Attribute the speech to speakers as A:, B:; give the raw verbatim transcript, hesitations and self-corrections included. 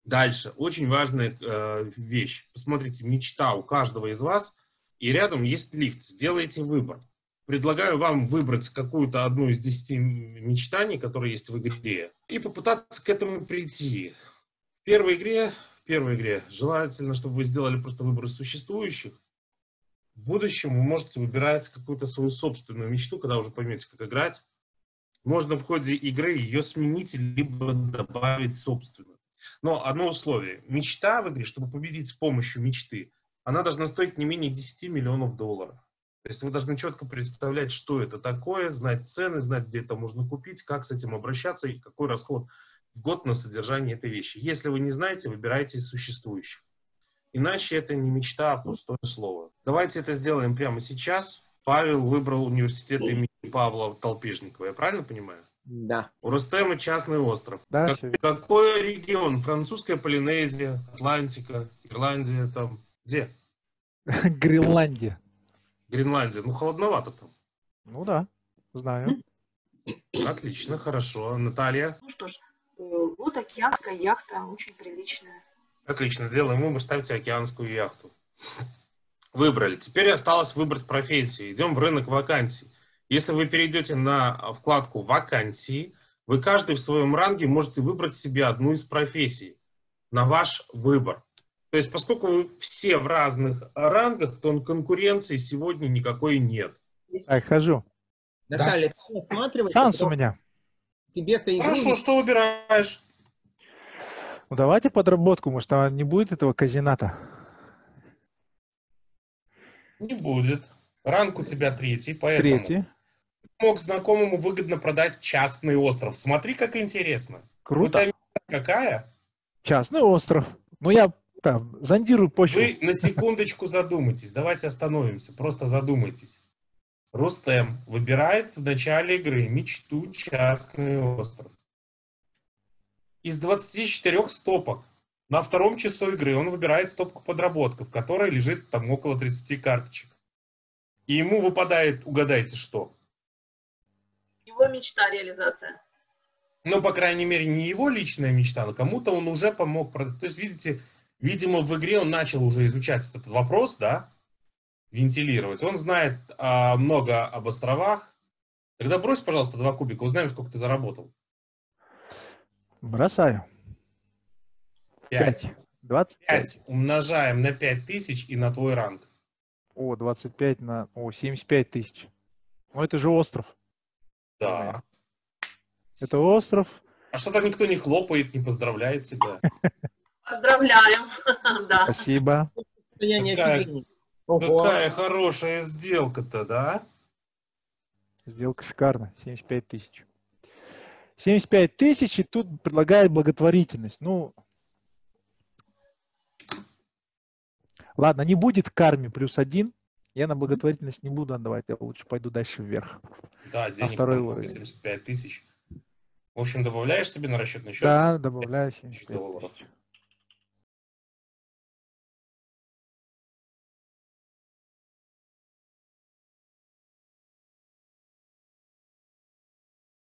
A: Дальше. Очень важная э, вещь. Посмотрите, мечта у каждого из вас, и рядом есть лифт. Сделайте выбор. Предлагаю вам выбрать какую-то одну из десяти мечтаний, которые есть в игре, и попытаться к этому прийти. В первой игре, в первой игре желательно, чтобы вы сделали просто выбор из существующих. В будущем вы можете выбирать какую-то свою собственную мечту, когда уже поймете, как играть. Можно в ходе игры ее сменить, либо добавить собственную. Но одно условие. Мечта в игре, чтобы победить с помощью мечты, она должна стоить не менее десяти миллионов долларов. То есть вы должны четко представлять, что это такое, знать цены, знать, где это можно купить, как с этим обращаться и какой расход в год на содержание этой вещи. Если вы не знаете, выбирайте из существующих. Иначе это не мечта, а пустое слово. Давайте это сделаем прямо сейчас. Павел выбрал университет имени Павла Толпежникова. Я правильно понимаю?
B: Да.
A: У Рустема частный остров.
C: Да,
A: Как-
C: всё.
A: какой регион? Французская Полинезия, Атлантика, Ирландия там. Где?
C: Гренландия.
A: Гренландия. Ну, холодновато там.
C: Ну да, знаю.
A: Отлично, хорошо. Наталья?
D: Ну что ж, э, вот океанская яхта, очень приличная.
A: Отлично, делаем выбор, ставьте океанскую яхту. Выбрали. Теперь осталось выбрать профессию. Идем в рынок вакансий. Если вы перейдете на вкладку «Вакансии», вы каждый в своем ранге можете выбрать себе одну из профессий на ваш выбор. То есть, поскольку вы все в разных рангах, то конкуренции сегодня никакой нет.
C: Так, хожу.
B: Наталья, ты осматривай.
C: Шанс у меня.
B: Тебе-то игру
A: Хорошо,
B: не-
A: что выбираешь?
C: Ну давайте подработку, может, там не будет этого казината.
A: Не будет. Ранг у тебя третий, поэтому
C: Третий.
A: мог знакомому выгодно продать частный остров. Смотри, как интересно. У тебя
C: Круто.
A: мечта какая?
C: Частный остров. Ну я там зондирую почву.
A: Вы на секундочку задумайтесь. Давайте остановимся. Просто задумайтесь. Рустем выбирает в начале игры мечту частный остров. Из двадцати четырёх стопок на втором часу игры он выбирает стопку подработка, в которой лежит там около тридцати карточек. И ему выпадает, угадайте что?
D: Его мечта, реализация.
A: Ну, по крайней мере, не его личная мечта, но кому-то он уже помог. прод- То есть, видите, видимо, в игре он начал уже изучать этот вопрос, да, вентилировать. Он знает а, много об островах. Тогда брось, пожалуйста, два кубика, узнаем, сколько ты заработал.
C: Бросаю.
A: Пять.
C: Пять. Двадцать пять.
A: Пять умножаем на пять тысяч и на твой ранг.
C: О, двадцать пять на... О, семьдесят пять тысяч. Ну это же остров.
A: Да.
C: Это остров.
A: А что-то никто не хлопает, не поздравляет тебя.
D: Поздравляем. Да.
C: Спасибо.
B: состояние
A: Какая-
B: офигения. Ого.
A: Какая хорошая сделка-то, да?
C: Сделка шикарная. семьдесят пять тысяч. семьдесят пять тысяч, и тут предлагает благотворительность. Ну, ладно, не будет карме плюс один. Я на благотворительность не буду отдавать, я лучше пойду дальше вверх.
A: Да, денег
C: второй
A: там много,
C: уровень.
A: семьдесят пять тысяч. В общем, добавляешь себе на расчетный счет
C: Да, добавляю
A: семьдесят
C: семьдесят
A: тысяч
C: пять
A: долларов.
C: тысяч.